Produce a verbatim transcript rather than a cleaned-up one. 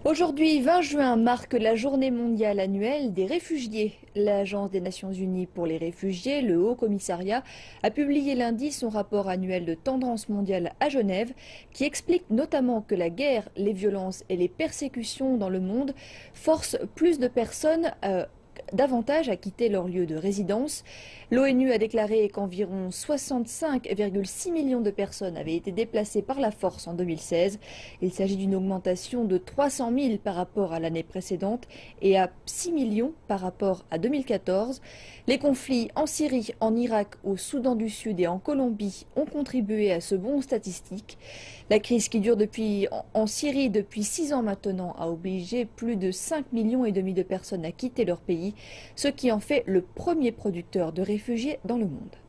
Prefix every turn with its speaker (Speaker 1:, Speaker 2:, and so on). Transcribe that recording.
Speaker 1: Aujourd'hui, vingt juin, marque la journée mondiale annuelle des réfugiés. L'Agence des Nations Unies pour les réfugiés, le Haut Commissariat, a publié lundi son rapport annuel de tendance mondiale à Genève, qui explique notamment que la guerre, les violences et les persécutions dans le monde forcent plus de personnes à davantage à quitter leur lieu de résidence. L'ONU a déclaré qu'environ soixante-cinq virgule six millions de personnes avaient été déplacées par la force en deux mille seize. Il s'agit d'une augmentation de trois cent mille par rapport à l'année précédente et à six millions par rapport à deux mille quatorze. Les conflits en Syrie, en Irak, au Soudan du Sud et en Colombie ont contribué à ce bond statistique. La crise qui dure depuis, en Syrie depuis six ans maintenant a obligé plus de cinq millions et demi de personnes à quitter leur pays, ce qui en fait le premier producteur de réfugiés dans le monde.